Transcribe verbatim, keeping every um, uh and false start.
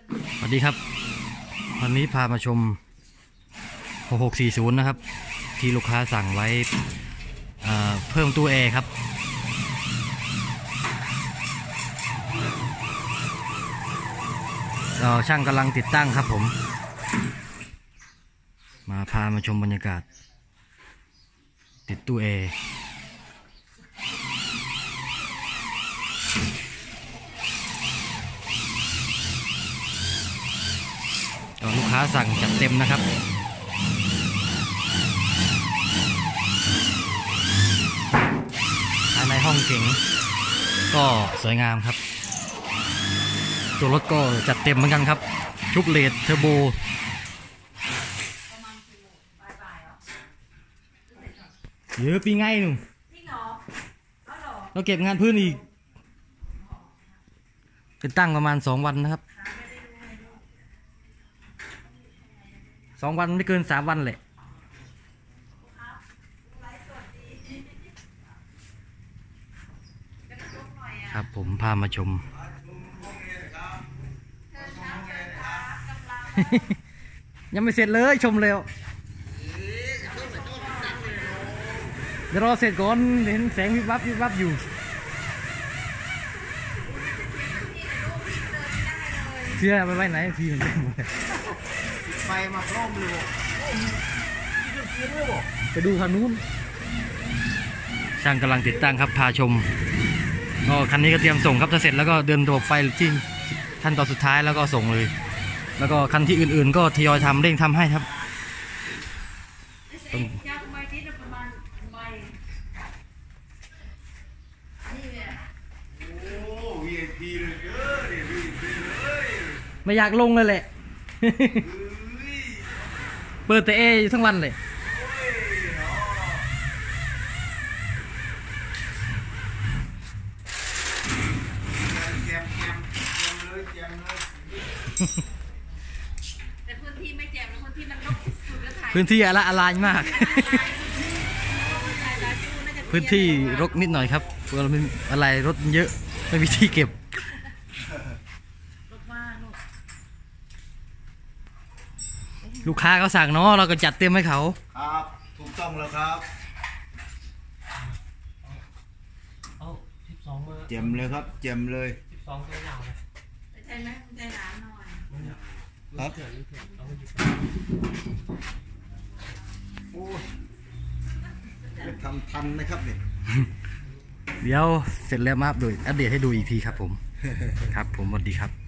สวัสดีครับวันนี้พามาชมหกหกสี่ศูนย์นะครับที่ลูกค้าสั่งไว้เพิ่มตู้แอร์ครับเราช่างกำลังติดตั้งครับผมมาพามาชมบรรยากาศติดตู้แอร์ลูกค้าสั่งจัดเต็มนะครับภายในห้องเก๋งก็สวยงามครับตัวรถก็จัดเต็มเหมือนกันครับชุบเลดเทอร์โบเยอะปีไงหนุ่มเราเก็บงานพื้นอีกเป็นตั้งประมาณสองวันนะครับสองวันไม่เกินสามวันเลยครับผมพามาชมยังไม่เสร็จเลยชมเร็วเดี๋ยวรอเสร็จก่อนเห็นแสงวิบวับวิบวับอยู่เสื้อไปไว้ไหนทีมันเต็มหมดไฟมาพร้อมเลยไปดูคันนู้นช่างกำลังติดตั้งครับพาชมก็คันนี้ก็เตรียมส่งครับถ้าเสร็จแล้วก็เดินระบบไฟที่ขั้นตอนสุดท้ายแล้วก็ส่งเลยแล้วก็คันที่อื่นๆก็ทยอยทำเร่งทำให้ครับไม่อยากลงเลยแหละเปิดแต่เออยู่ทั้งวันเลยแต่พื้นที่ไม่แจ่มพื้นที่มันรกสุดแล้วถ่ายพื้นที่อะไรอะไรมากพื้นที่รกนิดหน่อยครับเพราะเราไม่อะไรรถเยอะไม่มีที่เก็บลูกค้าเขาสั่งเนาะเราก็จัดเต็มให้เขาครับถูกต้องแล้วครับเจ็มเลยครับเจ็มเลยสิบสองตัวยาวเลยใช่ไหมใจหนาหน่อยครับโอ้ทำทันนะครับเนี่ยเดี๋ยวเสร็จแล้วมาอัปเดตให้ดูอีกทีครับผมครับผมสวัสดีครับ